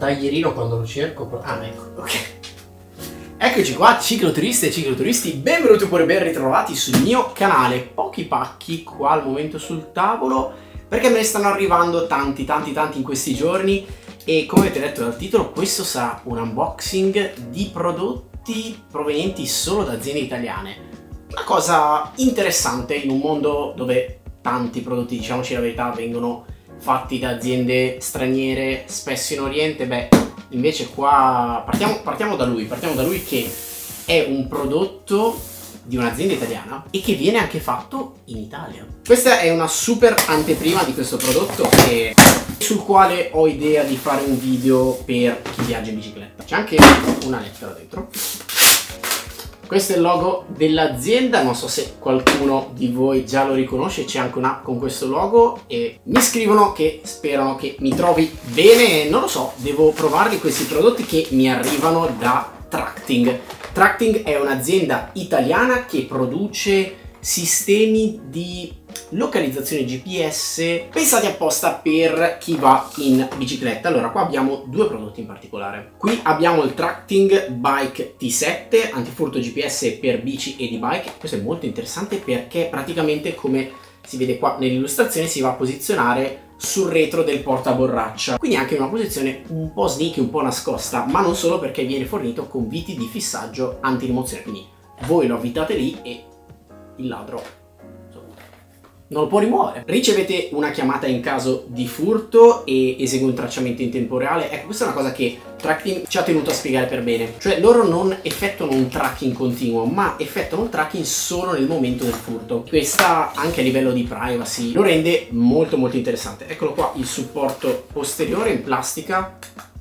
taglierino quando lo cerco. Ah, ecco, ok. Eccoci qua, cicloturiste e cicloturisti, benvenuti oppure ben ritrovati sul mio canale. Pochi pacchi qua al momento sul tavolo, perché me ne stanno arrivando tanti in questi giorni. E come avete letto dal titolo, questo sarà un unboxing di prodotti provenienti solo da aziende italiane. Una cosa interessante in un mondo dove tanti prodotti, diciamoci la verità, vengono fatti da aziende straniere, spesso in Oriente. Beh, invece qua partiamo da lui che è un prodotto di un'azienda italiana e che viene anche fatto in Italia. Questa è una super anteprima di questo prodotto sul quale ho idea di fare un video per chi viaggia in bicicletta. C'è anche una lettera dentro. Questo è il logo dell'azienda, non so se qualcuno di voi già lo riconosce, c'è anche un'app con questo logo e mi scrivono che sperano che mi trovi bene. Non lo so, devo provarli questi prodotti che mi arrivano da Tracting. Tracting è un'azienda italiana che produce sistemi di localizzazione GPS pensati apposta per chi va in bicicletta. Allora, qua abbiamo due prodotti in particolare. Qui abbiamo il Tracting Bike T7 antifurto GPS per bici e e-bike. Questo è molto interessante perché praticamente, come si vede qua nell'illustrazione, si va a posizionare sul retro del portaborraccia, quindi anche in una posizione un po' sneaky, un po' nascosta, ma non solo, perché viene fornito con viti di fissaggio antirimozione, quindi voi lo avvitate lì e il ladro non lo può rimuovere. Ricevete una chiamata in caso di furto e esegue un tracciamento in tempo reale. Ecco, questa è una cosa che Tracting ci ha tenuto a spiegare per bene. Cioè, loro non effettuano un tracking continuo, ma effettuano un tracking solo nel momento del furto. Questa, anche a livello di privacy, lo rende molto interessante. Eccolo qua, il supporto posteriore in plastica,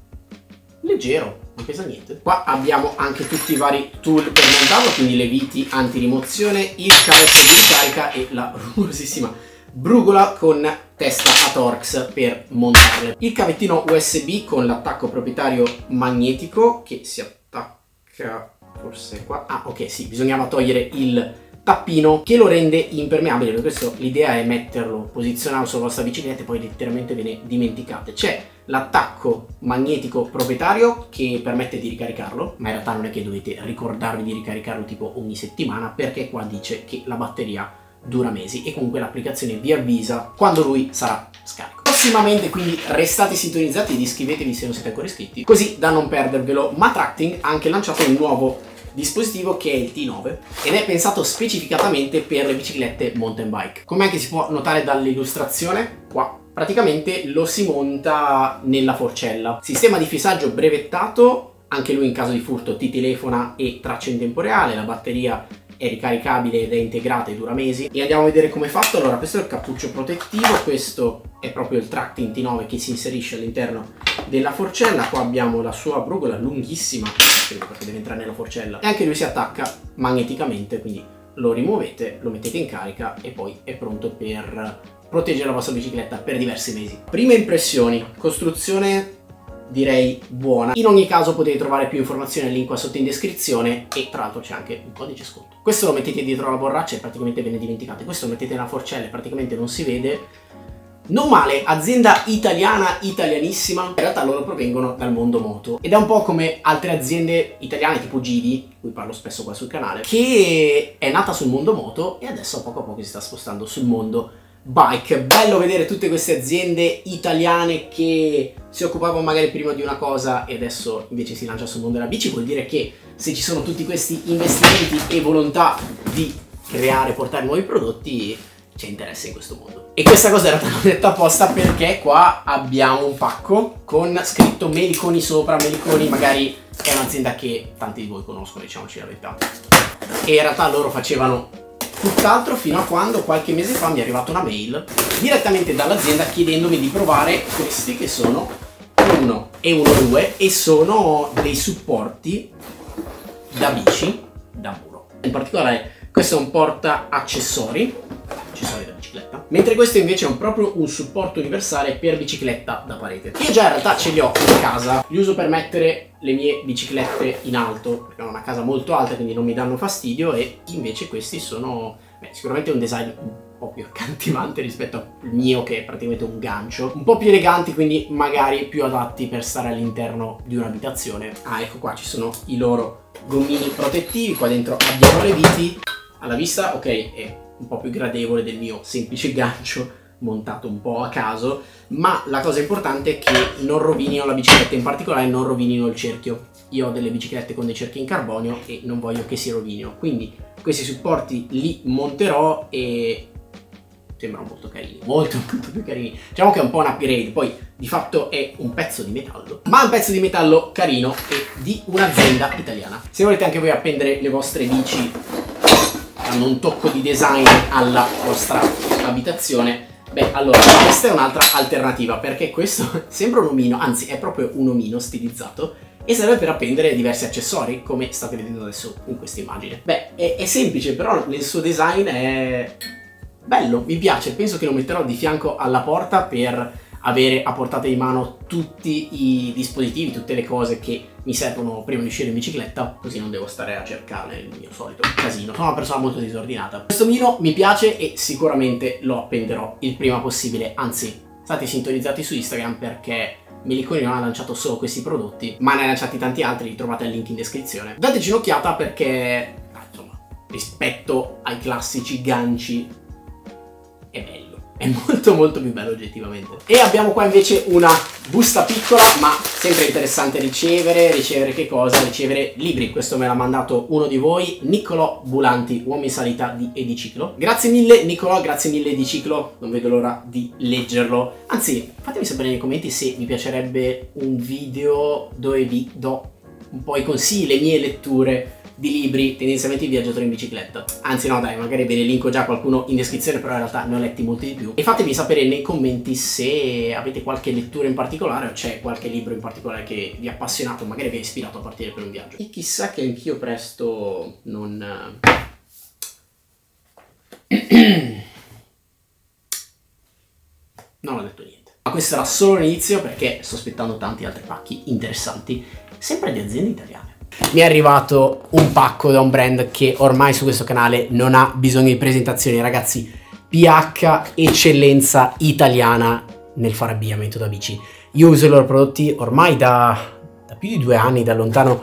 leggero, non pesa niente. Qua abbiamo anche tutti i vari tool per montarlo, quindi le viti antirimozione, il cavetto di ricarica e la rumorosissima brugola con testa a Torx per montarle. Il cavettino USB con l'attacco proprietario magnetico che si attacca forse qua. Ah, ok, sì, bisognava togliere il tappino che lo rende impermeabile. Per questo l'idea è metterlo, posizionarlo sulla vostra bicicletta e poi letteralmente ve ne dimenticate. C'è l'attacco magnetico proprietario che permette di ricaricarlo, ma in realtà non è che dovete ricordarvi di ricaricarlo tipo ogni settimana, perché qua dice che la batteria dura mesi e comunque l'applicazione vi avvisa quando lui sarà scarico. Prossimamente, quindi restate sintonizzati ed iscrivetevi se non siete ancora iscritti, così da non perdervelo. Ma Tracting ha anche lanciato un nuovo dispositivo che è il T9 ed è pensato specificatamente per le biciclette mountain bike. Come anche si può notare dall'illustrazione qua, praticamente lo si monta nella forcella. Sistema di fissaggio brevettato, anche lui in caso di furto ti telefona e traccia in tempo reale. La batteria è ricaricabile ed è integrata e dura mesi. E andiamo a vedere come è fatto. Allora, questo è il cappuccio protettivo, questo è proprio il Tracting T9 che si inserisce all'interno della forcella. Qua abbiamo la sua brugola lunghissima, perché deve entrare nella forcella, e anche lui si attacca magneticamente, quindi lo rimuovete, lo mettete in carica e poi è pronto per proteggere la vostra bicicletta per diversi mesi. Prime impressioni: costruzione direi buona. In ogni caso potete trovare più informazioni al link qua sotto in descrizione e tra l'altro c'è anche un codice sconto. Questo lo mettete dietro la borraccia e praticamente ve ne dimenticate. Questo lo mettete nella forcella e praticamente non si vede. Non male, azienda italiana, italianissima. In realtà loro provengono dal mondo moto ed è un po' come altre aziende italiane tipo Gidi, di cui parlo spesso qua sul canale, che è nata sul mondo moto e adesso a poco si sta spostando sul mondo bike. Bello vedere tutte queste aziende italiane che si occupavano magari prima di una cosa e adesso invece si lancia sul mondo della bici. Vuol dire che se ci sono tutti questi investimenti e volontà di creare e portare nuovi prodotti, c'è interesse in questo mondo. E questa cosa era stata detta apposta perché qua abbiamo un pacco con scritto Meliconi sopra. Meliconi magari è un'azienda che tanti di voi conoscono, diciamoci la verità, e in realtà loro facevano tutt'altro fino a quando qualche mese fa mi è arrivata una mail direttamente dall'azienda chiedendomi di provare questi, che sono uno e uno 2 e sono dei supporti da bici da muro. In particolare questo è un porta accessori da bicicletta, mentre questo invece è proprio un supporto universale per bicicletta da parete. Io già in realtà ce li ho in casa, li uso per mettere le mie biciclette in alto perché ho una casa molto alta, quindi non mi danno fastidio, e invece questi sono sicuramente un design po' più accattivante rispetto al mio che è praticamente un gancio, un po' più eleganti, quindi magari più adatti per stare all'interno di un'abitazione. Ah, ecco qua ci sono i loro gommini protettivi, qua dentro abbiamo le viti, alla vista ok è un po' più gradevole del mio semplice gancio montato un po' a caso, ma la cosa importante è che non rovinino la bicicletta, in particolare non rovinino il cerchio. Io ho delle biciclette con dei cerchi in carbonio e non voglio che si rovinino, quindi questi supporti li monterò e sembrano molto carini, molto più carini. Diciamo che è un po' un upgrade, poi di fatto è un pezzo di metallo, ma un pezzo di metallo carino e di un'azienda italiana. Se volete anche voi appendere le vostre bici, hanno un tocco di design alla vostra abitazione, beh, allora questa è un'altra alternativa, perché questo sembra un omino, anzi è proprio un omino stilizzato e serve per appendere diversi accessori, come state vedendo adesso in questa immagine. Beh, è semplice, però nel suo design è bello, mi piace. Penso che lo metterò di fianco alla porta per avere a portata di mano tutti i dispositivi, tutte le cose che mi servono prima di uscire in bicicletta, così non devo stare a cercarle il mio solito casino. Sono una persona molto disordinata. Questo omino mi piace e sicuramente lo appenderò il prima possibile, anzi state sintonizzati su Instagram perché Meliconi non ha lanciato solo questi prodotti, ma ne ha lanciati tanti altri, li trovate il link in descrizione. Dateci un'occhiata perché, insomma, rispetto ai classici ganci è bello. È molto più bello oggettivamente. E abbiamo qua invece una busta piccola, ma sempre interessante ricevere che cosa? Ricevere libri. Questo me l'ha mandato uno di voi, Niccolò Bulanti, Uomo in salita di Ediciclo. Grazie mille Niccolò, grazie mille Ediciclo, non vedo l'ora di leggerlo. Anzi, fatemi sapere nei commenti se vi piacerebbe un video dove vi do un po' i consigli, le mie letture di libri, tendenzialmente di viaggiatori in bicicletta. Anzi no dai, magari ve ne linko già qualcuno in descrizione, però in realtà ne ho letti molti di più. E fatemi sapere nei commenti se avete qualche lettura in particolare o c'è qualche libro in particolare che vi ha appassionato, magari vi ha ispirato a partire per un viaggio. E chissà che anch'io presto non... non ho detto niente. Ma questo era solo l'inizio perché sto aspettando tanti altri pacchi interessanti, sempre di aziende italiane. Mi è arrivato un pacco da un brand che ormai su questo canale non ha bisogno di presentazioni, ragazzi. PH, eccellenza italiana nel fare abbigliamento da bici. Io uso i loro prodotti ormai da più di 2 anni, da lontano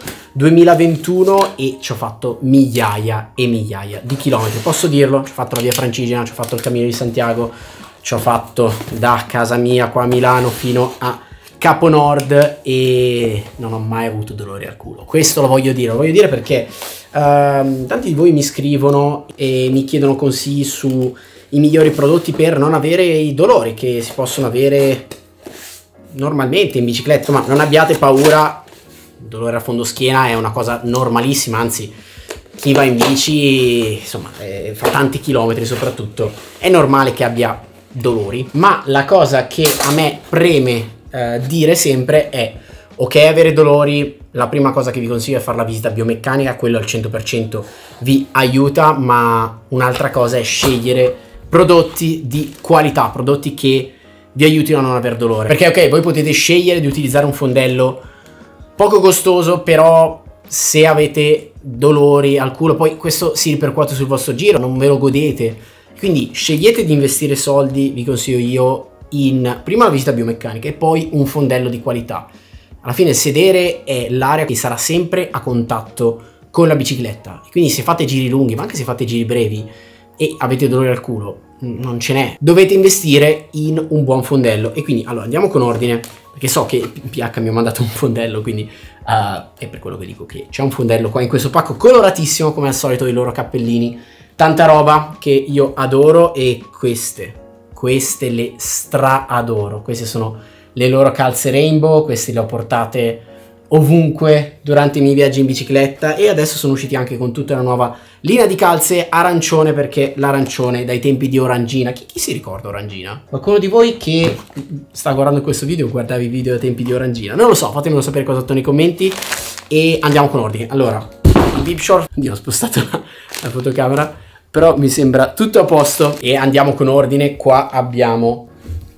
2021, e ci ho fatto migliaia e migliaia di chilometri. Posso dirlo, ci ho fatto la via Francigena, ci ho fatto il Cammino di Santiago, ci ho fatto da casa mia qua a Milano fino a Capo Nord e non ho mai avuto dolori al culo. Questo lo voglio dire perché tanti di voi mi scrivono e mi chiedono consigli sui migliori prodotti per non avere i dolori che si possono avere normalmente in bicicletta, ma non abbiate paura, il dolore a fondo schiena è una cosa normalissima, anzi chi va in bici, insomma, fa tanti chilometri soprattutto, è normale che abbia dolori, ma la cosa che a me preme dire sempre è: ok, avere dolori, la prima cosa che vi consiglio è fare la visita biomeccanica, quello al 100% vi aiuta, ma un'altra cosa è scegliere prodotti di qualità, prodotti che vi aiutino a non aver dolore. Perché ok, voi potete scegliere di utilizzare un fondello poco costoso, però se avete dolori al culo poi questo si ripercuote sul vostro giro, non ve lo godete. Quindi scegliete di investire soldi, vi consiglio io, in prima la visita biomeccanica e poi un fondello di qualità. Alla fine il sedere è l'area che sarà sempre a contatto con la bicicletta, quindi se fate giri lunghi, ma anche se fate giri brevi e avete dolore al culo, non ce n'è, dovete investire in un buon fondello. E quindi allora andiamo con ordine, perché so che PH mi ha mandato un fondello, quindi è per quello che dico che c'è un fondello qua in questo pacco coloratissimo come al solito, i loro cappellini, tanta roba che io adoro. E queste le adoro. Queste sono le loro calze rainbow, queste le ho portate ovunque durante i miei viaggi in bicicletta, e adesso sono usciti anche con tutta una nuova linea di calze arancione, perché l'arancione dai tempi di Orangina, chi si ricorda Orangina? Qualcuno di voi che sta guardando questo video guardava i video dai tempi di Orangina? Non lo so, fatemelo sapere qua sotto nei commenti e andiamo con ordine. Allora, il bib short, io ho spostato la fotocamera, però mi sembra tutto a posto e andiamo con ordine. Qua abbiamo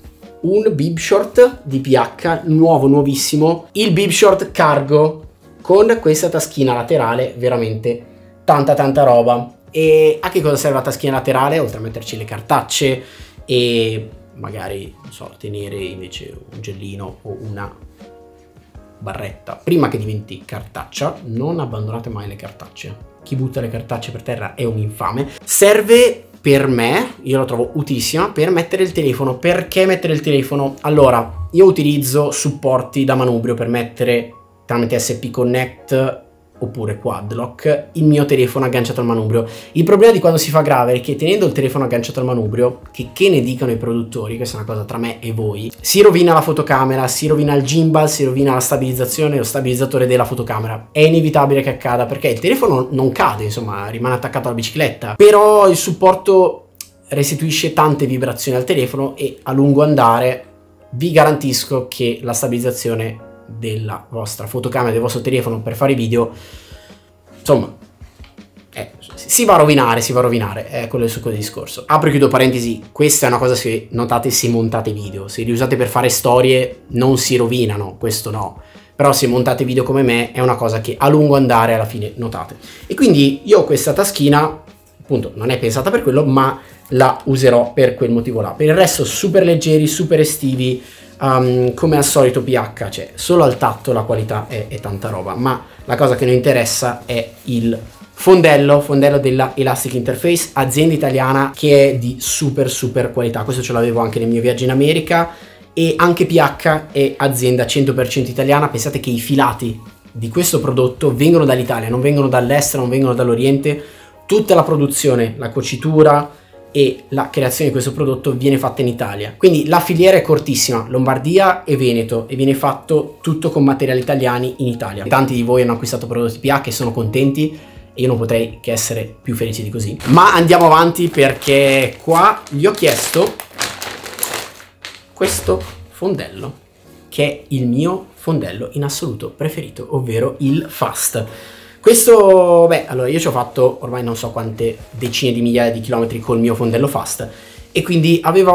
un bib short di PH, nuovissimo, il bib short cargo con questa taschina laterale, veramente tanta roba. E a che cosa serve la taschina laterale? Oltre a metterci le cartacce e magari, non so, tenere invece un gellino o una barretta. Prima che diventi cartaccia, non abbandonate mai le cartacce. Chi butta le cartacce per terra è un infame. Serve per me, io la trovo utilissima, per mettere il telefono. Perché mettere il telefono? Allora, io utilizzo supporti da manubrio per mettere tramite SP Connect oppure Quadlock il mio telefono agganciato al manubrio. Il problema di quando si fa grave è che tenendo il telefono agganciato al manubrio, che ne dicano i produttori, questa è una cosa tra me e voi, si rovina la fotocamera, si rovina il gimbal, si rovina la stabilizzazione, lo stabilizzatore della fotocamera. È inevitabile che accada perché il telefono non cade, insomma, rimane attaccato alla bicicletta, però il supporto restituisce tante vibrazioni al telefono e a lungo andare vi garantisco che la stabilizzazione della vostra fotocamera, del vostro telefono per fare i video, insomma, si va a rovinare, è quello il succo del discorso. Apro e chiudo parentesi, questa è una cosa se notate se montate video, se li usate per fare storie non si rovinano, questo no, però se montate video come me è una cosa che a lungo andare alla fine notate. E quindi io questa taschina, appunto, non è pensata per quello, ma la userò per quel motivo là. Per il resto super leggeri, super estivi, come al solito PH, cioè solo al tatto la qualità è tanta roba, ma la cosa che noi interessa è il fondello della Elastic Interface, azienda italiana che è di super qualità. Questo ce l'avevo anche nel mio viaggio in America, e anche PH è azienda 100% italiana. Pensate che i filati di questo prodotto vengono dall'Italia, non vengono dall'estero, non vengono dall'Oriente. Tutta la produzione, la cucitura e la creazione di questo prodotto viene fatta in Italia, quindi la filiera è cortissima, Lombardia e Veneto, e viene fatto tutto con materiali italiani in Italia. Tanti di voi hanno acquistato prodotti PH e sono contenti e io non potrei che essere più felice di così. Ma andiamo avanti, perché qua gli ho chiesto questo fondello, che è il mio fondello in assoluto preferito, ovvero il Fast. Questo, beh, allora io ci ho fatto ormai non so quante decine di migliaia di chilometri col mio fondello Fast, e quindi aveva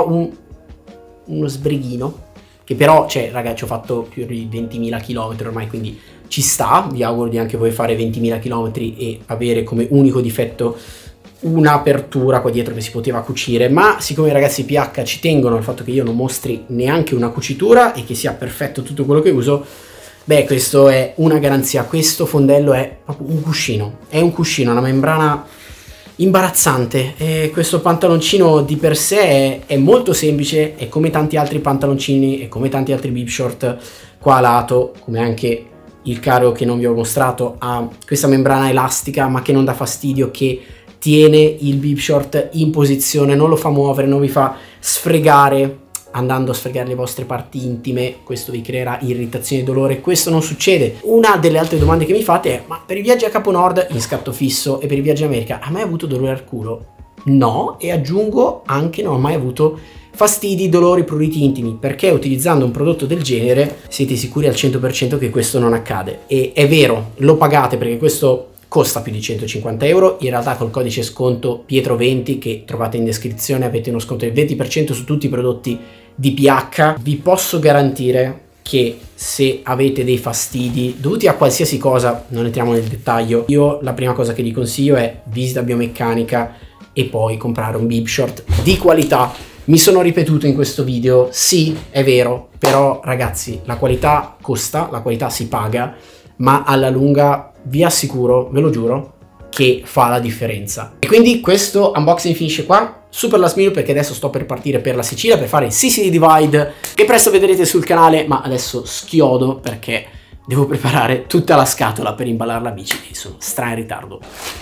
uno sbrighino, che però, cioè, ragazzi, ho fatto più di 20.000 chilometri ormai, quindi ci sta. Vi auguro di anche voi fare 20.000 chilometri e avere come unico difetto un'apertura qua dietro che si poteva cucire, ma siccome i ragazzi PH ci tengono al fatto che io non mostri neanche una cucitura e che sia perfetto tutto quello che uso, beh, questo è una garanzia. Questo fondello è proprio un cuscino, è un cuscino, una membrana imbarazzante, e questo pantaloncino di per sé è molto semplice, e come tanti altri pantaloncini e come tanti altri bib short qua a lato, come anche il caro che non vi ho mostrato, ha questa membrana elastica ma che non dà fastidio, che tiene il bib short in posizione, non lo fa muovere, non vi fa sfregare andando a sfregare le vostre parti intime. Questo vi creerà irritazione e dolore, questo non succede. Una delle altre domande che mi fate è: ma per i viaggi a Capo Nord in scatto fisso e per i viaggi in America hai mai avuto dolore al culo? No, e aggiungo anche non ho mai avuto fastidi, dolori, pruriti intimi, perché utilizzando un prodotto del genere siete sicuri al 100% che questo non accade. E è vero, lo pagate perché questo costa più di 150 euro, in realtà col codice sconto Pietro20 che trovate in descrizione avete uno sconto del 20% su tutti i prodotti di PH. Vi posso garantire che se avete dei fastidi dovuti a qualsiasi cosa, non entriamo nel dettaglio, io la prima cosa che vi consiglio è visita biomeccanica e poi comprare un bib short di qualità. Mi sono ripetuto in questo video, sì, è vero, però ragazzi, la qualità costa, la qualità si paga, ma alla lunga vi assicuro, ve lo giuro, che fa la differenza. E quindi questo unboxing finisce qua, super last minute, perché adesso sto per partire per la Sicilia per fare il Sicily Divide, che presto vedrete sul canale, ma adesso schiodo perché devo preparare tutta la scatola per imballare la bici e sono stra in ritardo.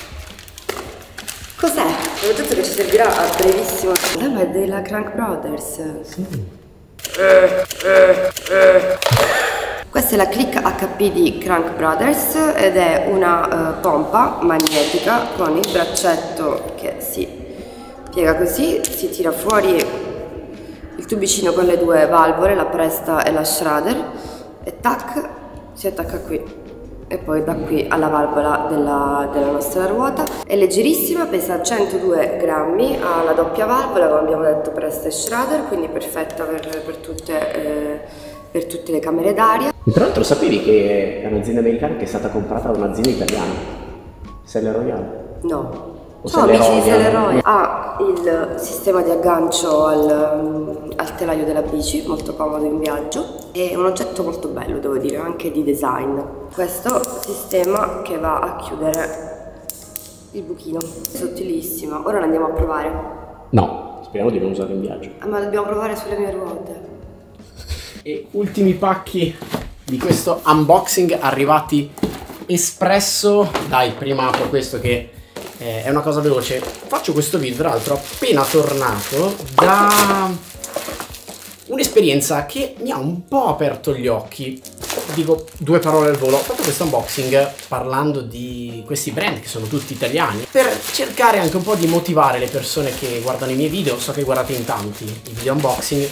Cos'è? Avevo detto che ci servirà a brevissimo. Ma è della Crank Brothers. Questa è la Click HP di Crank Brothers ed è una pompa magnetica con il braccetto che si piega così, si tira fuori il tubicino con le due valvole, la presta e la shredder, e tac, si attacca qui. E poi da qui alla valvola della nostra ruota. È leggerissima, pesa 102 grammi, ha la doppia valvola, come abbiamo detto, presta e shredder, quindi perfetta per tutte le camere d'aria. Tra l'altro sapevi che è un'azienda americana che è stata comprata da un'azienda italiana? Selle Royale? No. Ciao amici di Selle Royal. Ha il sistema di aggancio al telaio della bici, molto comodo in viaggio. È un oggetto molto bello, devo dire, anche di design. Questo sistema che va a chiudere il buchino, sottilissimo. Ora lo andiamo a provare. No, speriamo di non usarlo in viaggio. Ma dobbiamo provare sulle mie ruote. E ultimi pacchi di questo unboxing arrivati espresso. Dai, prima apro questo che è una cosa veloce. Faccio questo video tra l'altro appena tornato da un'esperienza che mi ha un po' aperto gli occhi. Dico due parole al volo. Ho fatto questo unboxing parlando di questi brand che sono tutti italiani, per cercare anche un po' di motivare le persone che guardano i miei video. So che guardate in tanti i video unboxing,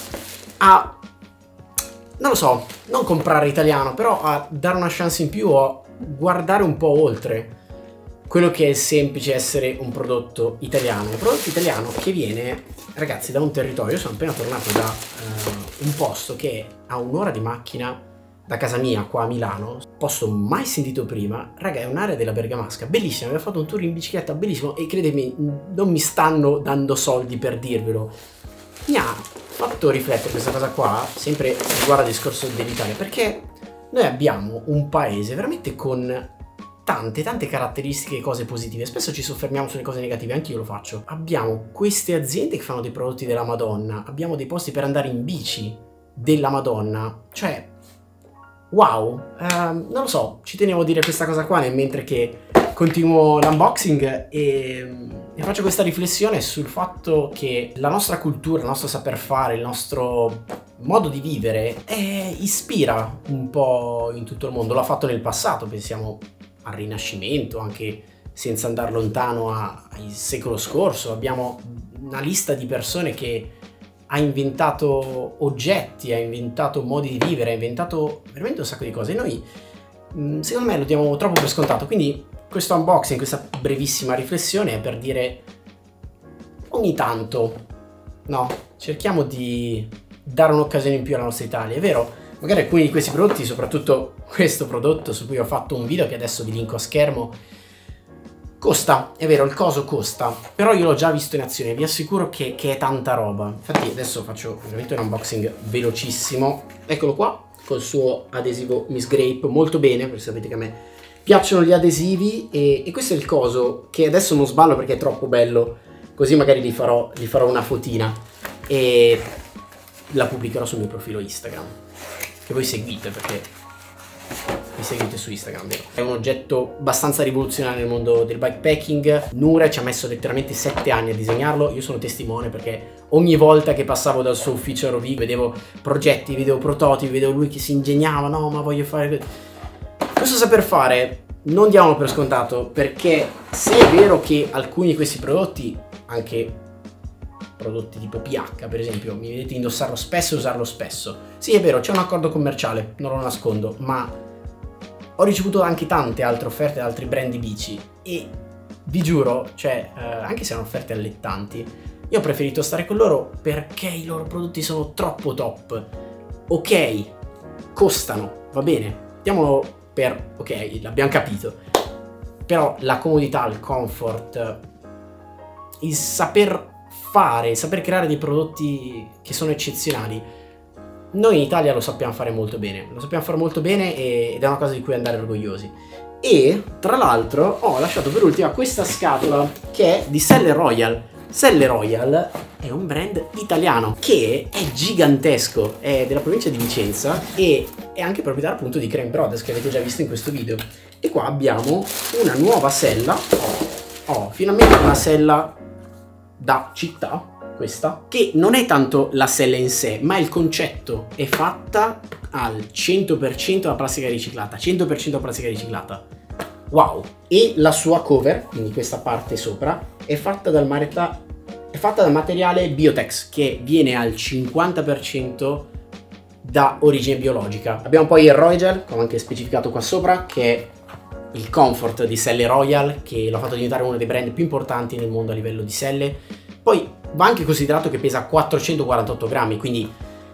a, non lo so, non comprare italiano, però a dare una chance in più, a guardare un po' oltre quello che è il semplice essere un prodotto italiano. Un prodotto italiano che viene, ragazzi, da un territorio. Io sono appena tornato da un posto che a un'ora di macchina da casa mia, qua a Milano, posto mai sentito prima. Raga, è un'area della Bergamasca, bellissima. Abbiamo fatto un tour in bicicletta, bellissimo, e credetemi, non mi stanno dando soldi per dirvelo. Mi ha fatto riflettere questa cosa qua, sempre riguardo al discorso dell'Italia, perché noi abbiamo un paese veramente con tante caratteristiche e cose positive. Spesso ci soffermiamo sulle cose negative, anche io lo faccio. Abbiamo queste aziende che fanno dei prodotti della Madonna, abbiamo dei posti per andare in bici della Madonna, cioè wow. Non lo so, ci tenevo a dire questa cosa qua mentre che continuo l'unboxing e faccio questa riflessione sul fatto che la nostra cultura, il nostro saper fare, il nostro modo di vivere ispira un po' in tutto il mondo. L'ha fatto nel passato, pensiamo al Rinascimento, anche senza andare lontano al secolo scorso. Abbiamo una lista di persone che ha inventato oggetti, ha inventato modi di vivere, ha inventato veramente un sacco di cose. E noi, secondo me, lo diamo troppo per scontato. Quindi questo unboxing, questa brevissima riflessione è per dire: ogni tanto, no, cerchiamo di dare un'occasione in più alla nostra Italia. È vero, magari alcuni di questi prodotti, soprattutto questo prodotto su cui ho fatto un video che adesso vi linko a schermo, costa, è vero, il coso costa, però io l'ho già visto in azione, vi assicuro che è tanta roba. Infatti adesso faccio veramente un unboxing velocissimo. Eccolo qua, col suo adesivo Miss Grape, molto bene, perché sapete che a me piacciono gli adesivi, e questo è il coso, che adesso non sballo perché è troppo bello, così magari gli farò una fotina e la pubblicherò sul mio profilo Instagram, che voi seguite perché mi seguite su Instagram, vero? È un oggetto abbastanza rivoluzionario nel mondo del bikepacking. Nure ci ha messo letteralmente 7 anni a disegnarlo. Io sono testimone perché ogni volta che passavo dal suo ufficio a Rovigo vedevo progetti, vedevo prototipi, vedevo lui che si ingegnava, no ma voglio fare questo saper fare. Non diamolo per scontato, perché se è vero che alcuni di questi prodotti, anche prodotti tipo PH per esempio, mi vedete indossarlo spesso e usarlo spesso, sì è vero, c'è un accordo commerciale, non lo nascondo, ma ho ricevuto anche tante altre offerte da altri brand di bici e vi giuro, cioè anche se erano offerte allettanti, io ho preferito stare con loro perché i loro prodotti sono troppo top. Ok, costano, va bene, diamolo per ok, l'abbiamo capito, però la comodità, il comfort, il saper fare, saper creare dei prodotti che sono eccezionali, noi in Italia lo sappiamo fare molto bene, ed è una cosa di cui andare orgogliosi. E tra l'altro ho lasciato per ultima questa scatola che è di Selle Royal. Selle Royal è un brand italiano che è gigantesco, è della provincia di Vicenza e è anche proprietario appunto di Crane Brothers, che avete già visto in questo video. E qua abbiamo una nuova sella, finalmente una sella da città, questa, che non è tanto la sella in sé, ma il concetto. È fatta al 100% da plastica riciclata, 100% plastica riciclata. Wow! E la sua cover, quindi questa parte sopra, è fatta dal materiale Biotex, che viene al 50% da origine biologica. Abbiamo poi il Royal, come anche specificato qua sopra, che è il comfort di Selle Royal, che l'ha fatto diventare uno dei brand più importanti nel mondo a livello di selle. Poi va anche considerato che pesa 448 grammi, quindi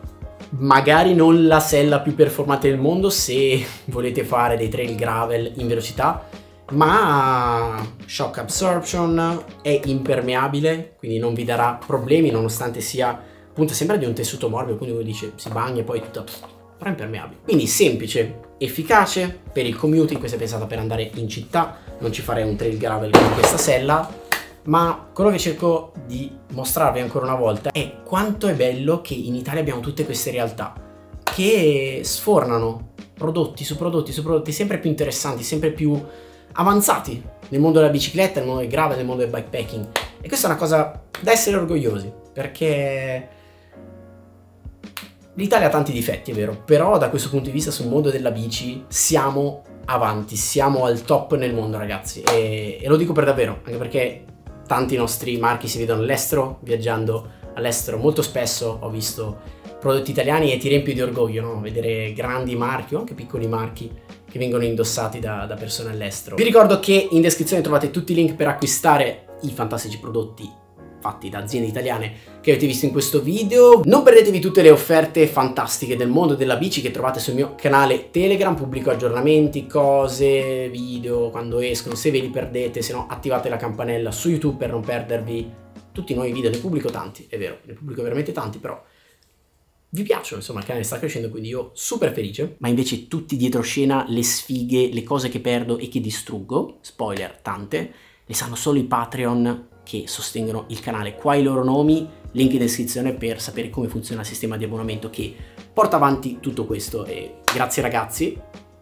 magari non la sella più performante del mondo se volete fare dei trail gravel in velocità, ma shock absorption, è impermeabile, quindi non vi darà problemi nonostante sia, appunto, sembra di un tessuto morbido, quindi uno dice si bagna e poi tutto, però è impermeabile. Quindi semplice, efficace per il commuting. Questa è pensata per andare in città, non ci farei un trail gravel con questa sella, ma quello che cerco di mostrarvi ancora una volta è quanto è bello che in Italia abbiamo tutte queste realtà che sfornano prodotti su prodotti su prodotti sempre più interessanti, sempre più avanzati nel mondo della bicicletta, nel mondo del gravel, nel mondo del bikepacking. E questa è una cosa da essere orgogliosi, perché l'Italia ha tanti difetti, è vero, però da questo punto di vista sul mondo della bici siamo avanti, siamo al top nel mondo, ragazzi, e lo dico per davvero, anche perché tanti nostri marchi si vedono all'estero. Viaggiando all'estero molto spesso ho visto prodotti italiani e ti riempie di orgoglio, no? Vedere grandi marchi o anche piccoli marchi che vengono indossati da persone all'estero. Vi ricordo che in descrizione trovate tutti i link per acquistare i fantastici prodotti fatti da aziende italiane che avete visto in questo video. Non perdetevi tutte le offerte fantastiche del mondo della bici che trovate sul mio canale Telegram. Pubblico aggiornamenti, cose, video quando escono, se ve li perdete, se no attivate la campanella su YouTube per non perdervi tutti i nuovi video. Ne pubblico tanti, è vero, ne pubblico veramente tanti, però vi piacciono, insomma, il canale sta crescendo, quindi io super felice. Ma invece tutti dietro scena, le sfighe, le cose che perdo e che distruggo, spoiler tante, le sanno solo i Patreon che sostengono il canale. Qua i loro nomi, link in descrizione per sapere come funziona il sistema di abbonamento che porta avanti tutto questo. E grazie ragazzi.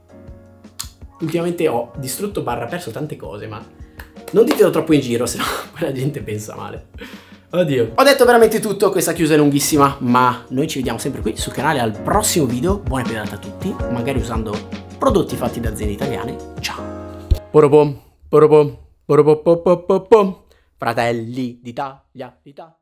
Ultimamente ho distrutto / perso tante cose, ma non ditelo troppo in giro, sennò poi la gente pensa male. Oddio. Ho detto veramente tutto, questa chiusa è lunghissima, ma noi ci vediamo sempre qui sul canale al prossimo video. Buona pedalata a tutti, magari usando prodotti fatti da aziende italiane. Ciao. Poropom, poropom, poropom, poropom, fratelli d'Italia,